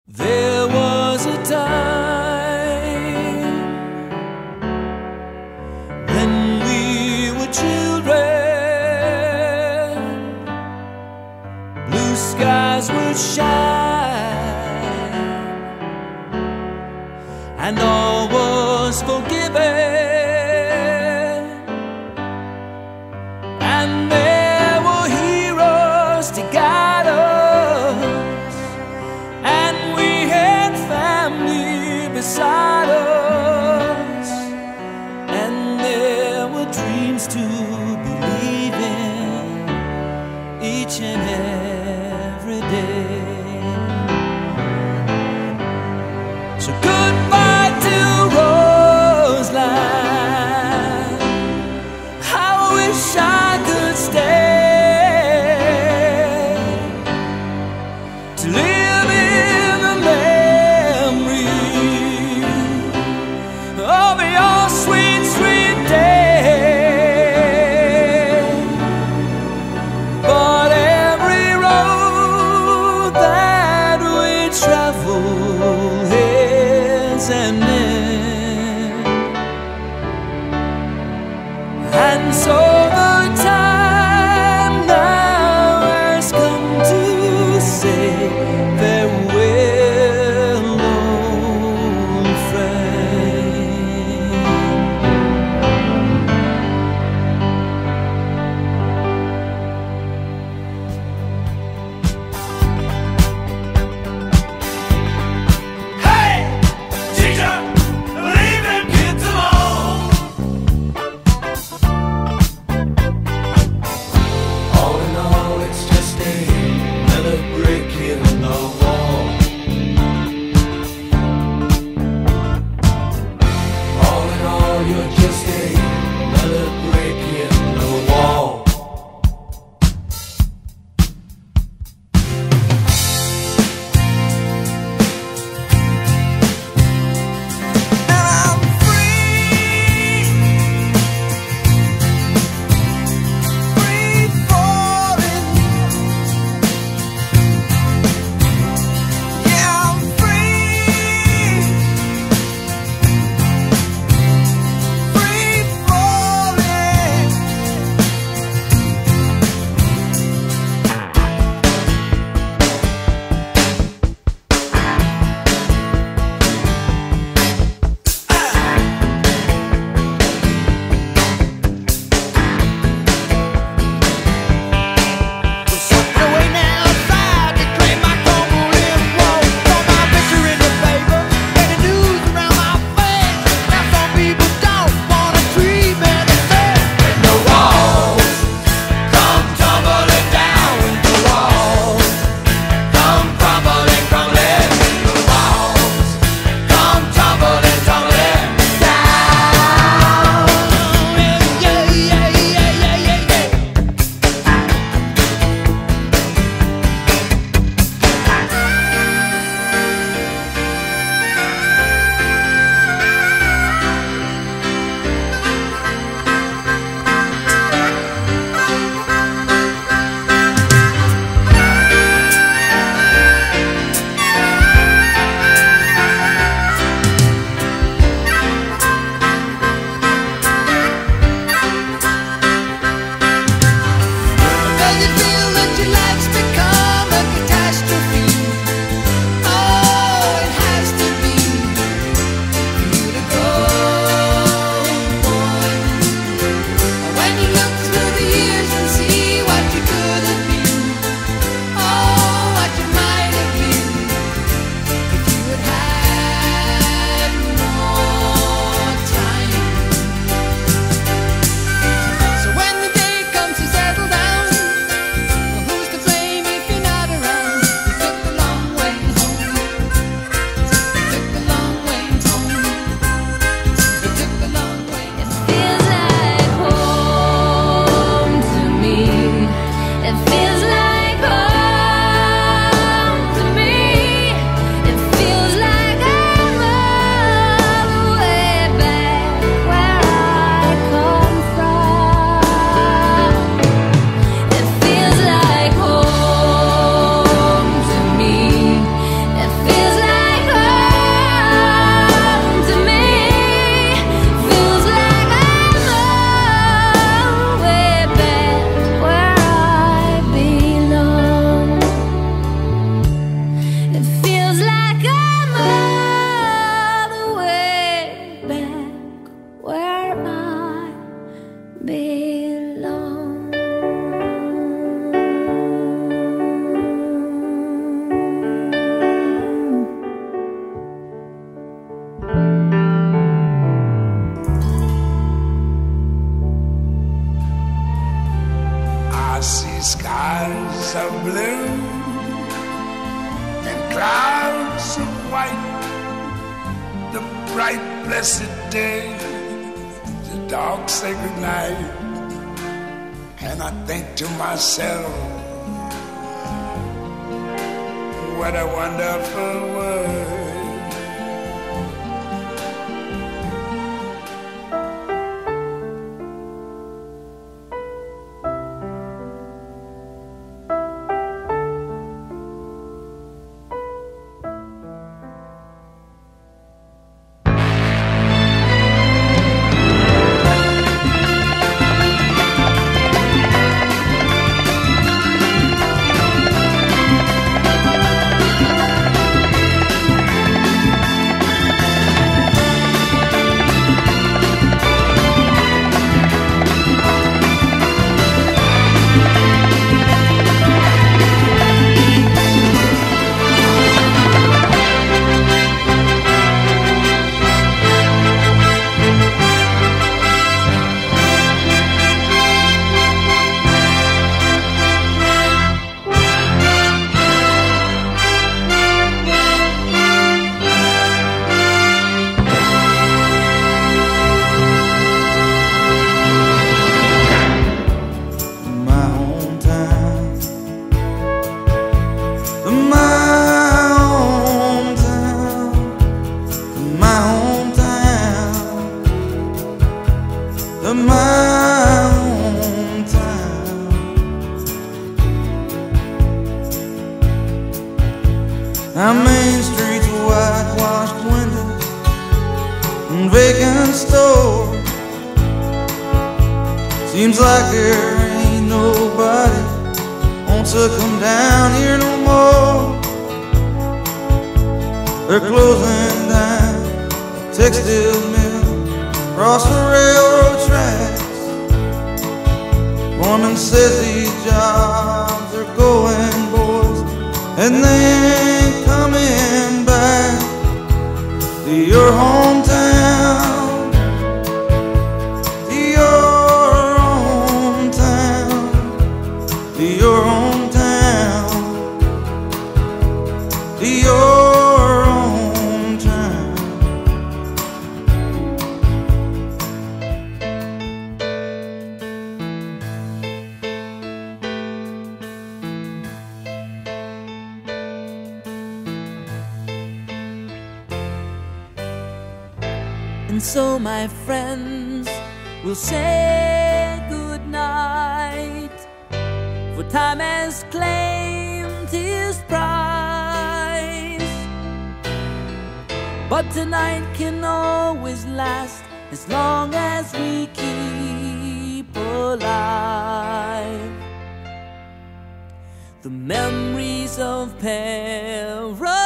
There was a time when we were children. Blue skies would shine and all was forgiven. And there were heroes to guide us, and we had family beside us, and there were dreams to believe in each and every day. So goodbye to Roseline, I wish I could stay to live in the memory of your sweet, sweet day. But every road that we travel here of blue and clouds of white, the bright blessed day, the dark sacred night. And I think to myself, what a wonderful world. Our main streets, whitewashed windows and vacant stores. Seems like there ain't nobody wants to come down here no more. They're closing down the textile mill across the railroad tracks. Foreman says these jobs are going, boys, and they ain't coming back to your hometown, to your hometown, to your hometown, to your And so, my friends, we'll say good night, for time has claimed his prize. But tonight can always last as long as we keep alive the memories of paradise.